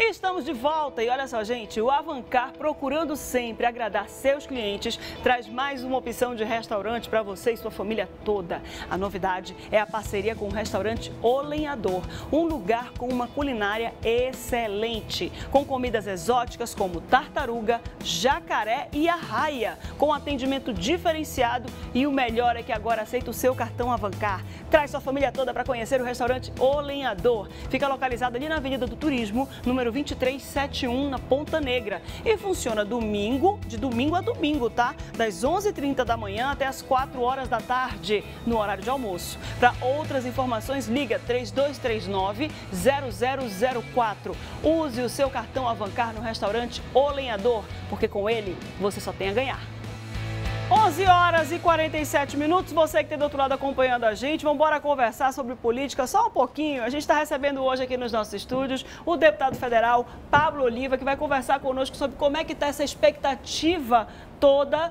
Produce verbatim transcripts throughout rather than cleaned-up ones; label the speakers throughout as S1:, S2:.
S1: E estamos de volta e olha só, gente, o Avancar, procurando sempre agradar seus clientes, traz mais uma opção de restaurante para você e sua família toda. A novidade é a parceria com o restaurante O Lenhador, um lugar com uma culinária excelente, com comidas exóticas como tartaruga, jacaré e arraia, com atendimento diferenciado e o melhor é que agora aceita o seu cartão Avancar. Traz sua família toda para conhecer o restaurante O Lenhador. Fica localizado ali na Avenida do Turismo, número vinte e três setenta e um, na Ponta Negra. E funciona domingo, de domingo a domingo, tá? Das onze e trinta da manhã até as quatro horas da tarde, no horário de almoço. Para outras informações, liga três dois três nove, zero zero zero quatro. Use o seu cartão Avancar no restaurante O Lenhador, porque com ele você só tem a ganhar. onze horas e quarenta e sete minutos, você que está do outro lado acompanhando a gente, vamos embora conversar sobre política só um pouquinho. A gente está recebendo hoje aqui nos nossos estúdios o deputado federal Pablo Oliva, que vai conversar conosco sobre como é que está essa expectativa toda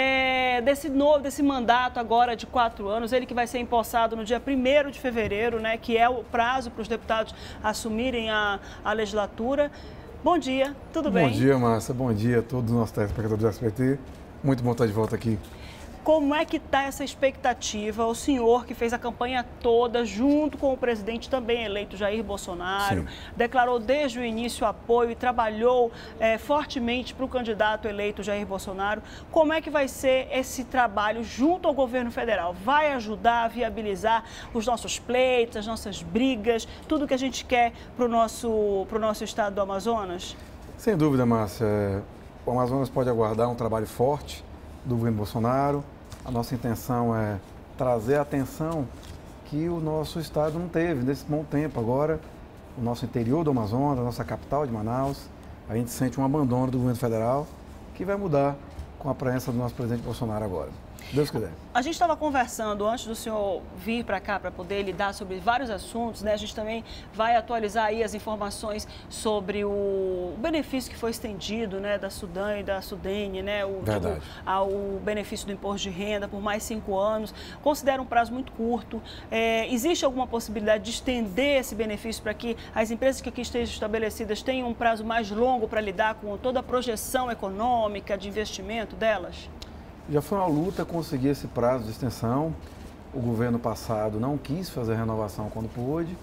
S1: é, desse novo, desse mandato agora de quatro anos, ele que vai ser empossado no dia primeiro de fevereiro, né, que é o prazo para os deputados assumirem a, a legislatura. Bom dia, tudo bem?
S2: Bom dia, Márcia, bom dia a todos os nossos telespectadores do S B T. Muito bom estar de volta aqui.
S1: Como é que está essa expectativa? O senhor que fez a campanha toda, junto com o presidente também eleito, Jair Bolsonaro, Sim. declarou desde o início apoio e trabalhou é, fortemente para o candidato eleito Jair Bolsonaro. Como é que vai ser esse trabalho junto ao governo federal? Vai ajudar a viabilizar os nossos pleitos, as nossas brigas, tudo que a gente quer para o nosso, para o nosso estado do Amazonas?
S2: Sem dúvida, Márcia. O Amazonas pode aguardar um trabalho forte do governo Bolsonaro. A nossa intenção é trazer a atenção que o nosso estado não teve nesse bom tempo. Agora, o nosso interior do Amazonas, a nossa capital de Manaus, a gente sente um abandono do governo federal que vai mudar com a presença do nosso presidente Bolsonaro agora. Deus quiser.
S1: A gente estava conversando antes do senhor vir para cá para poder lidar sobre vários assuntos, né? A gente também vai atualizar aí as informações sobre o benefício que foi estendido, né, da Sudan e da Sudene, né? O,
S2: Verdade.
S1: Tipo, ao benefício do imposto de renda por mais cinco anos. Considera um prazo muito curto. É, existe alguma possibilidade de estender esse benefício para que as empresas que aqui estejam estabelecidas tenham um prazo mais longo para lidar com toda a projeção econômica de investimento delas?
S2: Já foi uma luta conseguir esse prazo de extensão. O governo passado não quis fazer a renovação quando pôde.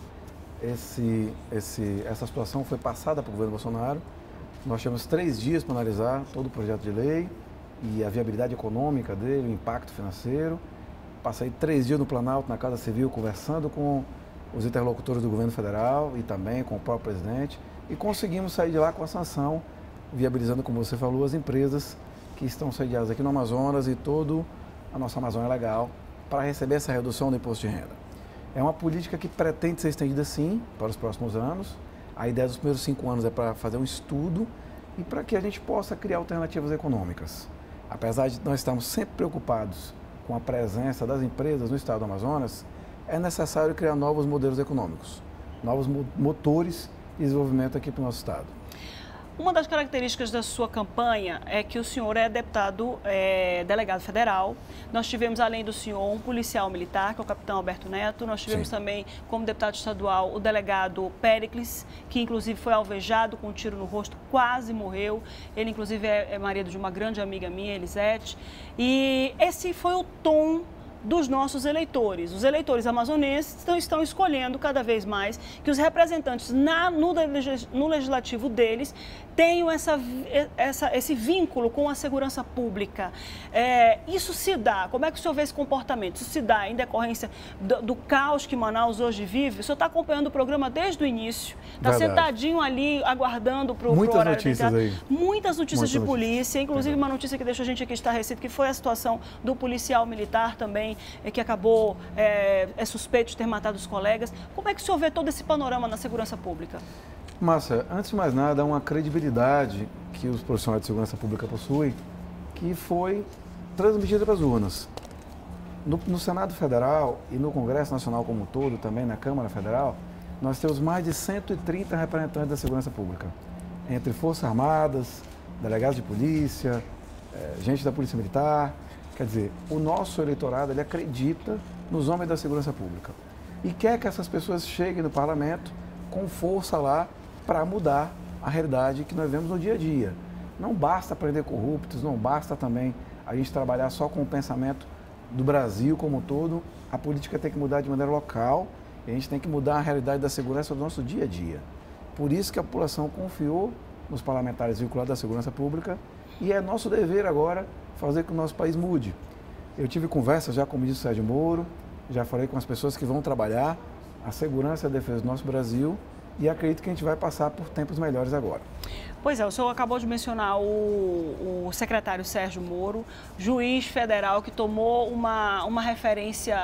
S2: Esse, esse, essa situação foi passada para o governo Bolsonaro. Nós tivemos três dias para analisar todo o projeto de lei e a viabilidade econômica dele, o impacto financeiro. Passei três dias no Planalto, na Casa Civil, conversando com os interlocutores do governo federal e também com o próprio presidente. E conseguimos sair de lá com a sanção, viabilizando, como você falou, as empresas que estão sediadas aqui no Amazonas e toda a nossa Amazônia Legal para receber essa redução do imposto de renda. É uma política que pretende ser estendida, sim, para os próximos anos. A ideia dos primeiros cinco anos é para fazer um estudo e para que a gente possa criar alternativas econômicas. Apesar de nós estarmos sempre preocupados com a presença das empresas no estado do Amazonas, é necessário criar novos modelos econômicos, novos motores de desenvolvimento aqui para o nosso estado.
S1: Uma das características da sua campanha é que o senhor é deputado, é, delegado federal. Nós tivemos, além do senhor, um policial militar, que é o capitão Alberto Neto. Nós tivemos Sim. também, como deputado estadual, o delegado Péricles, que inclusive foi alvejado com um tiro no rosto, quase morreu. Ele, inclusive, é, é marido de uma grande amiga minha, Elisete. E esse foi o tom dos nossos eleitores. Os eleitores amazonenses estão, estão escolhendo cada vez mais que os representantes na, no, no legislativo deles tenham essa, essa, esse vínculo com a segurança pública. É, isso se dá, como é que o senhor vê esse comportamento? Isso se dá em decorrência do, do caos que Manaus hoje vive? O senhor está acompanhando o programa desde o início, está sentadinho ali, aguardando para o
S2: Muitas
S1: horário
S2: notícias aí.
S1: Muitas notícias Muitas de
S2: notícias.
S1: polícia, inclusive uma notícia que deixou a gente aqui estarrecido, que foi a situação do policial militar também, que acabou, é, é suspeito de ter matado os colegas. Como é que o senhor vê todo esse panorama na segurança pública?
S2: Márcia, antes de mais nada, há uma credibilidade que os profissionais de segurança pública possuem, que foi transmitida para as urnas. No, no Senado Federal e no Congresso Nacional como um todo, também na Câmara Federal, nós temos mais de cento e trinta representantes da segurança pública, entre Forças Armadas, delegados de polícia, é, gente da Polícia Militar. Quer dizer, o nosso eleitorado, ele acredita nos homens da segurança pública e quer que essas pessoas cheguem no parlamento com força lá para mudar a realidade que nós vemos no dia a dia. Não basta prender corruptos, não basta também a gente trabalhar só com o pensamento do Brasil como um todo. A política tem que mudar de maneira local e a gente tem que mudar a realidade da segurança do nosso dia a dia. Por isso que a população confiou nos parlamentares vinculados à segurança pública e é nosso dever agora fazer com que o nosso país mude. Eu tive conversa já com o ministro Sérgio Moro, já falei com as pessoas que vão trabalhar a segurança e a defesa do nosso Brasil e acredito que a gente vai passar por tempos melhores agora.
S1: Pois é, o senhor acabou de mencionar o, o secretário Sérgio Moro, juiz federal que tomou uma, uma referência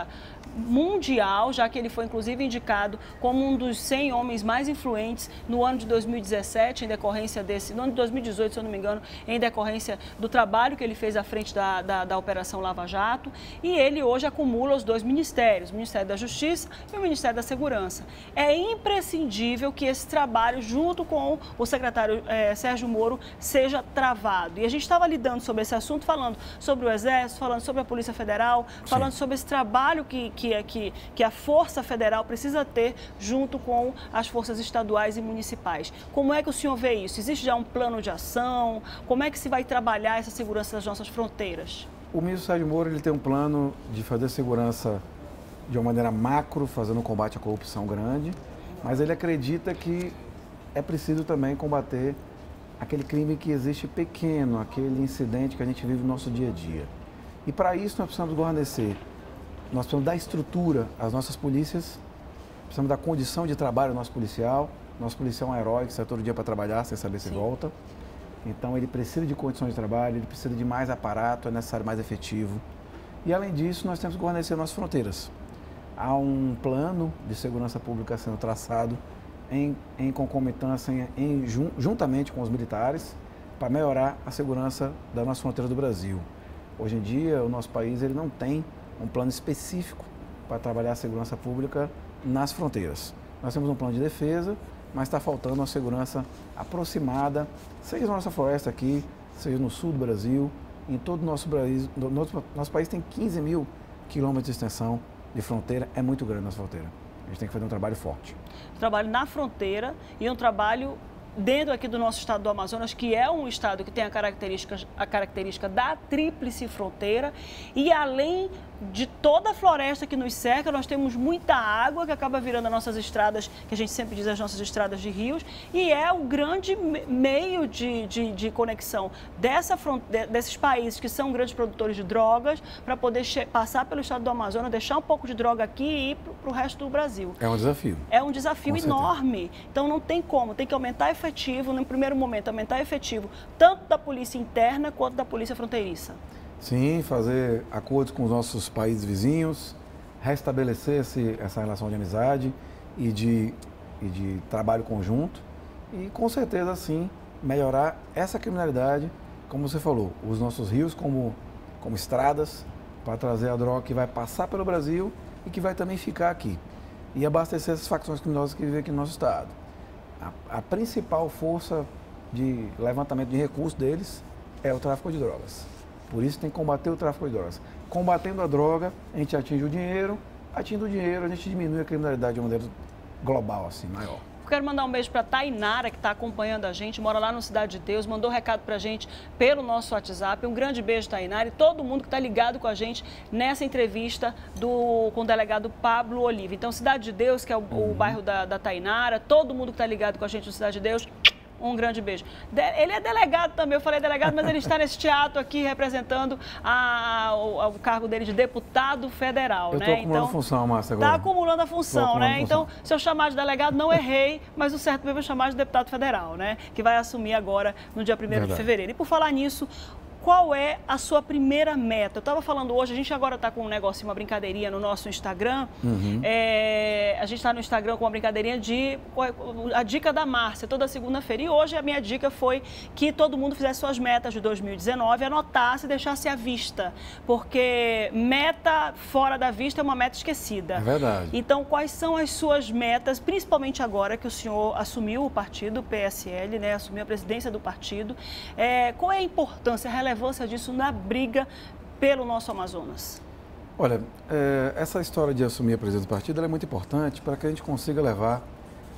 S1: mundial, já que ele foi inclusive indicado como um dos cem homens mais influentes no ano de dois mil e dezessete, em decorrência desse, no ano de dois mil e dezoito, se eu não me engano, em decorrência do trabalho que ele fez à frente da, da, da Operação Lava Jato, e ele hoje acumula os dois ministérios, o Ministério da Justiça e o Ministério da Segurança. É imprescindível que esse trabalho, junto com o secretário eh, Sérgio Moro, seja travado. E a gente estava lidando sobre esse assunto, falando sobre o Exército, falando sobre a Polícia Federal, Sim. falando sobre esse trabalho que, que Que, que a Força Federal precisa ter junto com as forças estaduais e municipais. Como é que o senhor vê isso? Existe já um plano de ação? Como é que se vai trabalhar essa segurança das nossas fronteiras?
S2: O ministro Sérgio Moro ele tem um plano de fazer segurança de uma maneira macro, fazendo um combate à corrupção grande, mas ele acredita que é preciso também combater aquele crime que existe pequeno, aquele incidente que a gente vive no nosso dia a dia. E para isso nós precisamos guarnecer. Nós precisamos dar estrutura às nossas polícias, precisamos dar condição de trabalho ao nosso policial. Nosso policial é um herói que sai todo dia para trabalhar sem saber se Sim. volta. Então ele precisa de condições de trabalho, ele precisa de mais aparato, é necessário mais efetivo. E além disso, nós temos que guarnecer nossas fronteiras. Há um plano de segurança pública sendo traçado em, em concomitância, em, em, juntamente com os militares, para melhorar a segurança da nossa fronteira do Brasil. Hoje em dia, o nosso país ele não tem um plano específico para trabalhar a segurança pública nas fronteiras. Nós temos um plano de defesa, mas está faltando uma segurança aproximada, seja na nossa floresta aqui, seja no sul do Brasil, em todo o nosso Brasil. Nosso, nosso país tem quinze mil quilômetros de extensão de fronteira, é muito grande a nossa fronteira. A gente tem que fazer um trabalho forte.
S1: Um trabalho na fronteira e um trabalho dentro aqui do nosso estado do Amazonas, que é um estado que tem a característica, a característica da tríplice fronteira, e além de toda a floresta que nos cerca, nós temos muita água que acaba virando as nossas estradas, que a gente sempre diz as nossas estradas de rios, e é o grande meio de, de, de conexão dessa fronte, desses países que são grandes produtores de drogas, para poder passar pelo estado do Amazonas, deixar um pouco de droga aqui e ir para o resto do Brasil.
S2: É um desafio.
S1: É um desafio enorme. Então não tem como, tem que aumentar efetivo, no primeiro momento, aumentar efetivo tanto da polícia interna quanto da polícia fronteiriça.
S2: Sim, fazer acordos com os nossos países vizinhos, restabelecer esse, essa relação de amizade e de, e de trabalho conjunto e, com certeza, sim, melhorar essa criminalidade, como você falou, os nossos rios como, como estradas para trazer a droga que vai passar pelo Brasil e que vai também ficar aqui e abastecer essas facções criminosas que vivem aqui no nosso estado. A, a principal força de levantamento de recursos deles é o tráfico de drogas. Por isso tem que combater o tráfico de drogas. Combatendo a droga, a gente atinge o dinheiro, atinge o dinheiro, a gente diminui a criminalidade de uma maneira global, assim, maior.
S1: Quero mandar um beijo para a Tainara, que está acompanhando a gente, mora lá no Cidade de Deus, mandou um recado para a gente pelo nosso WhatsApp. Um grande beijo, Tainara, e todo mundo que está ligado com a gente nessa entrevista do, com o delegado Pablo Oliva. Então, Cidade de Deus, que é o, uhum. o bairro da, da Tainara, todo mundo que está ligado com a gente no Cidade de Deus, um grande beijo. Ele é delegado também, eu falei delegado, mas ele está nesse teatro aqui representando a, o, o cargo dele de deputado federal.
S2: Eu estou
S1: né?
S2: acumulando
S1: então,
S2: função, Márcia, agora.
S1: Está acumulando a função,
S2: acumulando
S1: né?
S2: função.
S1: Então, se eu chamar de delegado, não errei, mas o certo mesmo é chamar de deputado federal, né? Que vai assumir agora no dia primeiro de fevereiro. E por falar nisso, qual é a sua primeira meta? Eu estava falando hoje, a gente agora está com um negocinho, uma brincadeirinha no nosso Instagram. Uhum. É, a gente está no Instagram com uma brincadeirinha de a dica da Márcia, toda segunda-feira. E hoje a minha dica foi que todo mundo fizesse suas metas de dois mil e dezenove, anotasse e deixasse à vista. Porque meta fora da vista é uma meta esquecida.
S2: É verdade.
S1: Então, quais são as suas metas, principalmente agora que o senhor assumiu o partido, o P S L, né, assumiu a presidência do partido? É, qual é a importância, a relevância disso na briga pelo nosso Amazonas?
S2: Olha, é, essa história de assumir a presidência do partido ela é muito importante para que a gente consiga levar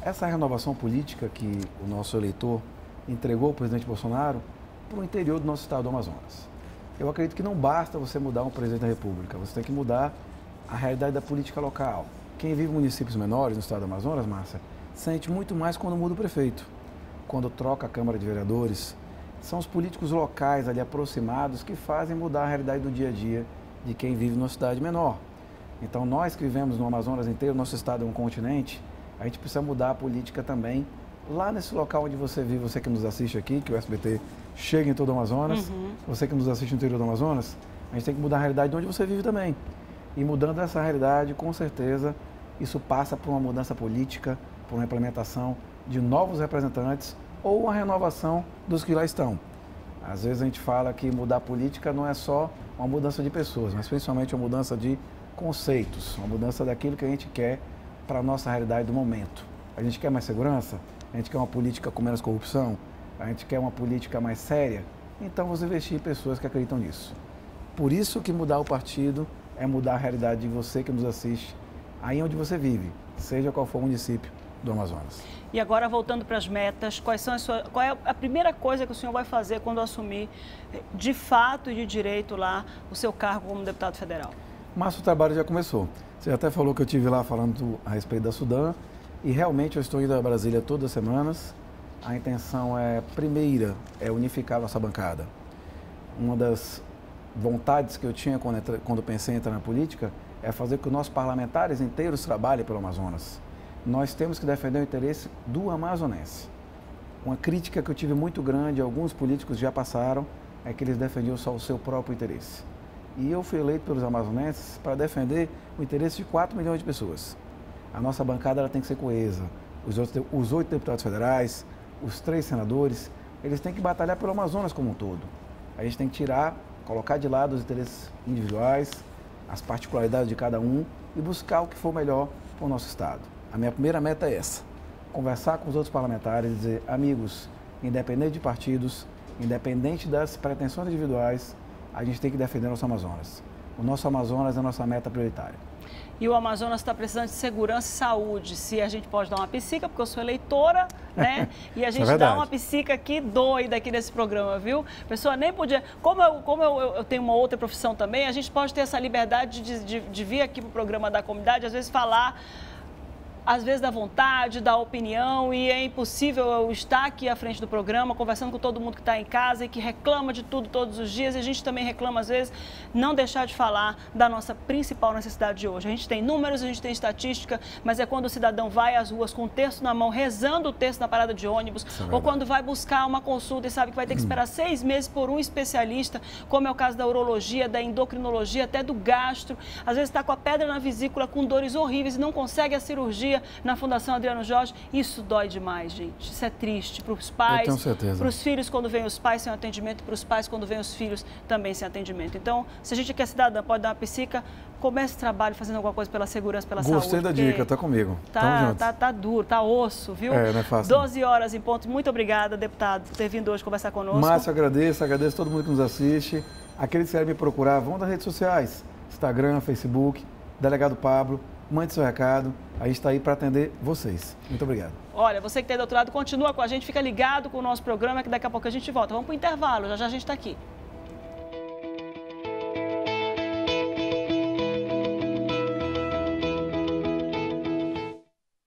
S2: essa renovação política que o nosso eleitor entregou ao presidente Bolsonaro para o interior do nosso estado do Amazonas. Eu acredito que não basta você mudar um presidente da República, você tem que mudar a realidade da política local. Quem vive em municípios menores no estado do Amazonas, Márcia, sente muito mais quando muda o prefeito, quando troca a Câmara de Vereadores. São os políticos locais ali aproximados que fazem mudar a realidade do dia a dia de quem vive numa cidade menor. Então nós que vivemos no Amazonas inteiro, nosso estado é um continente, a gente precisa mudar a política também lá nesse local onde você vive, você que nos assiste aqui, que o S B T chega em todo o Amazonas, uhum. Você que nos assiste no interior do Amazonas, a gente tem que mudar a realidade de onde você vive também. E mudando essa realidade, com certeza, isso passa por uma mudança política, por uma implementação de novos representantes ou uma renovação dos que lá estão. Às vezes a gente fala que mudar a política não é só uma mudança de pessoas, mas principalmente uma mudança de conceitos, uma mudança daquilo que a gente quer para a nossa realidade do momento. A gente quer mais segurança? A gente quer uma política com menos corrupção? A gente quer uma política mais séria? Então vamos investir em pessoas que acreditam nisso. Por isso que mudar o partido é mudar a realidade de você que nos assiste, aí onde você vive, seja qual for o município do Amazonas.
S1: E agora, voltando para as metas, quais são as suas, qual é a primeira coisa que o senhor vai fazer quando assumir, de fato e de direito, lá o seu cargo como deputado federal?
S2: Mas o trabalho já começou. Você até falou que eu estive lá falando a respeito da Sudam, e realmente eu estou indo a Brasília todas as semanas. A intenção é, primeira, é unificar a nossa bancada. Uma das vontades que eu tinha quando, quando pensei em entrar na política é fazer com que os nossos parlamentares inteiros trabalhem pelo Amazonas. Nós temos que defender o interesse do amazonense. Uma crítica que eu tive muito grande, alguns políticos já passaram, é que eles defendiam só o seu próprio interesse. E eu fui eleito pelos amazonenses para defender o interesse de quatro milhões de pessoas. A nossa bancada ela tem que ser coesa. Os, outros, os oito deputados federais, os três senadores, eles têm que batalhar pelo Amazonas como um todo. A gente tem que tirar, colocar de lado os interesses individuais, as particularidades de cada um e buscar o que for melhor para o nosso estado. A minha primeira meta é essa, conversar com os outros parlamentares e dizer, amigos, independente de partidos, independente das pretensões individuais, a gente tem que defender o nosso Amazonas. O nosso Amazonas é a nossa meta prioritária.
S1: E o Amazonas está precisando de segurança e saúde. Se a gente pode dar uma psica, porque eu sou eleitora, né? E a gente é dá uma psica aqui doida aqui nesse programa, viu? A pessoa nem podia... Como, eu, como eu, eu tenho uma outra profissão também, a gente pode ter essa liberdade de, de, de vir aqui para o programa da comunidade, às vezes falar... às vezes da vontade, da opinião, e é impossível eu estar aqui à frente do programa, conversando com todo mundo que está em casa e que reclama de tudo todos os dias, e a gente também reclama, às vezes, não deixar de falar da nossa principal necessidade de hoje. A gente tem números, a gente tem estatística, mas é quando o cidadão vai às ruas com o texto na mão, rezando o texto na parada de ônibus, é ou quando vai buscar uma consulta e sabe que vai ter que esperar seis meses por um especialista, como é o caso da urologia, da endocrinologia, até do gastro, às vezes está com a pedra na vesícula, com dores horríveis e não consegue a cirurgia na Fundação Adriano Jorge. Isso dói demais, gente. Isso é triste para os pais, para os filhos quando vêm os pais sem atendimento, para os pais quando vêm os filhos também sem atendimento. Então, se a gente quer cidadã, pode dar uma psica, comece o trabalho fazendo alguma coisa pela segurança, pela
S2: Gostei
S1: saúde.
S2: Gostei da dica, tá comigo.
S1: Tá, tá, tá duro, tá osso, viu?
S2: É, não é fácil.
S1: doze horas em ponto. Muito obrigada, deputado, por ter vindo hoje conversar conosco.
S2: Márcio, agradeço, agradeço a todo mundo que nos assiste. Aqueles que querem me procurar, vão nas redes sociais, Instagram, Facebook, Delegado Pablo. Mande seu recado, a gente está aí para atender vocês. Muito obrigado.
S1: Olha, você que tem doutorado, continua com a gente, fica ligado com o nosso programa, que daqui a pouco a gente volta. Vamos para o intervalo, já já a gente está aqui.